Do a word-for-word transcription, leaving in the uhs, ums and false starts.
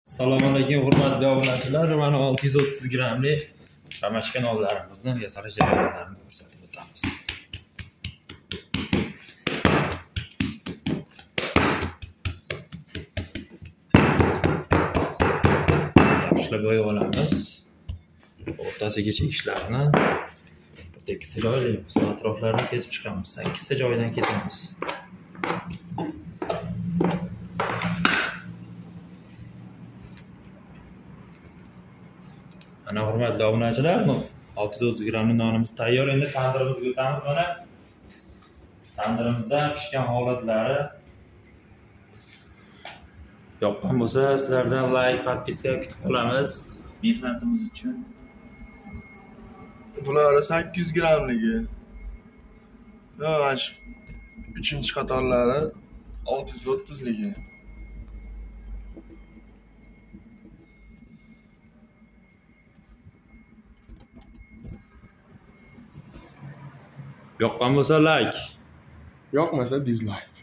Assalomu alaykum hurmatli obunachilar. Mana olti yuz o'ttiz grammlik qamashgan nonlarimizni yasalish jarayonlarini ko'rsatib o'tamiz. Yaxshilab yoyib olamiz. O'rtasiga chekishlarni bitta joylaymiz. Atroflarini kesib chiqamiz. sakkizta joydan kesamiz. Ana hurmatli obunachilar, olti yuz o'ttiz grammlik nonimiz tayyor. Endi tandirimizga o'tamiz. Mana tandirimizda pishgan holatlari yoqqan bo'lsa, sizlardan like, podpiska kutib qolamiz. Mehnatimiz uchun. Bular sakkiz yuz grammligi. Yo'q, uchinchi qatorlari olti yuz o'ttizligi. Yoqqan bo'lsa like, yoqmasa dislike.